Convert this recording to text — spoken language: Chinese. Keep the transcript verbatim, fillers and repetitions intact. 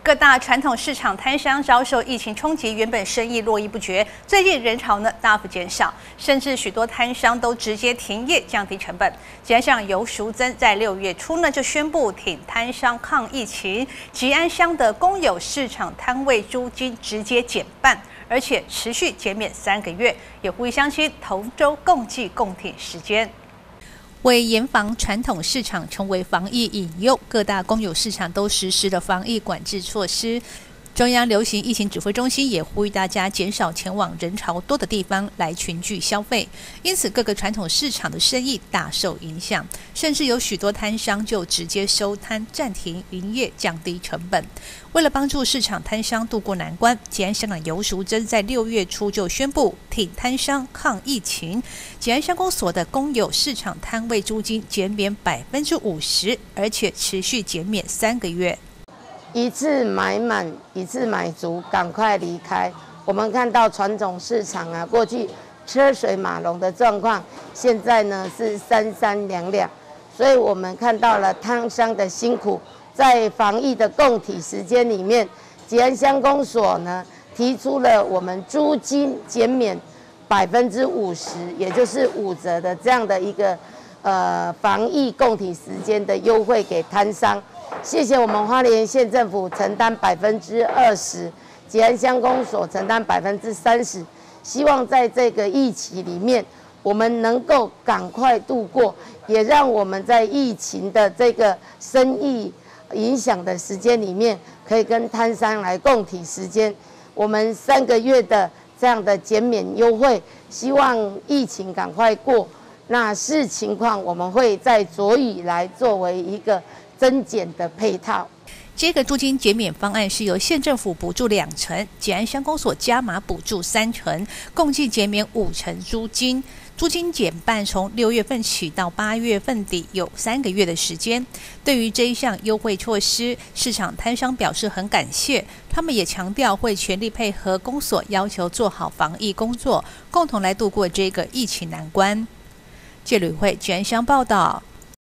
各大传统市场摊商遭受疫情冲击，原本生意络绎不绝，最近人潮呢大幅减少，甚至许多摊商都直接停业，降低成本。吉安乡游淑珍在六月初呢就宣布挺摊商抗疫情，吉安乡的公有市场摊位租金直接减半，而且持续减免三个月，也呼吁乡亲同舟共济，共挺时间。为严防传统市场成为防疫引诱，各大公有市场都实施了防疫管制措施。中央流行疫情指挥中心也呼吁大家减少前往人潮多的地方来群聚消费，因此各个传统市场的生意大受影响，甚至有许多摊商就直接收摊暂停营业，降低成本。为了帮助市场摊商渡过难关，吉安乡长游淑珍在六月初就宣布挺摊商抗疫情，吉安乡公所的公有市场摊位租金减免百分之五十，而且持续减免三个月。 一次买满，一次买足，赶快离开。我们看到传统市场啊，过去车水马龙的状况，现在呢是三三两两，所以我们看到了摊商的辛苦。在防疫的共体时间里面，吉安乡公所呢提出了我们租金减免百分之五十，也就是五折的这样的一个呃防疫共体时间的优惠给摊商。谢谢我们花莲县政府承担百分之二十，吉安乡公所承担百分之三十。希望在这个疫情里面，我们能够赶快度过，也让我们在疫情的这个生意影响的时间里面，可以跟摊商来共体时间。我们三个月的这样的减免优惠，希望疫情赶快过。那视情况，我们会在酌予来作为一个增减的配套。 这个租金减免方案是由县政府补助两成，吉安乡公所加码补助三成，共计减免五成租金。租金减半从六月份起到八月份底，有三个月的时间。对于这一项优惠措施，市场摊商表示很感谢，他们也强调会全力配合公所要求，做好防疫工作，共同来度过这个疫情难关。记者吕慧吉安乡报道。